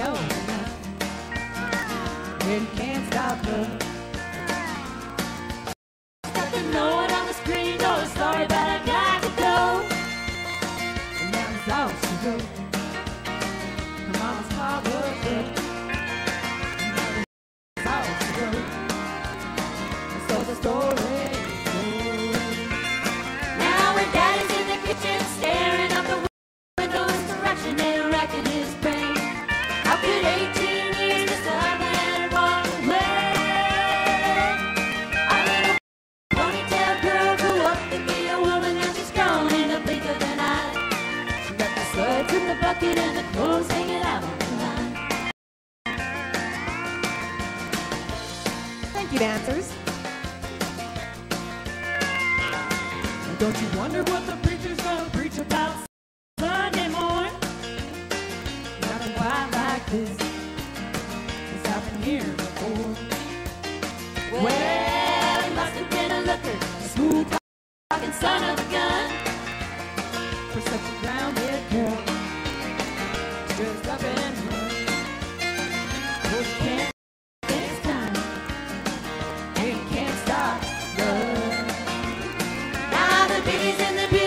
know it can't stop love. Stuck a note on the screen, oh, sorry, but I got to go. And that was all she wrote. Her mama's heart was broke. And that was all she wrote. And so the story goes. Now when Daddy's in the kitchen staring out the window, it's direction and racking his brain. How could 18 years just up and walk away? A little ponytail girl grew up to be a woman, now she's grown in the blink of an eye. She got the suds in the bucket and the clothes hanging out on the line. Thank you, dancers. Now don't you wonder what the preacher's gonna preach about Sunday morning? Nothing quite like this has happened here before. Well, he must have been a looker, a smooth talking son of a gun, for such a grounded girl, dressed up and run. Well, she can't take time, and can't stop love. Now the baby's in the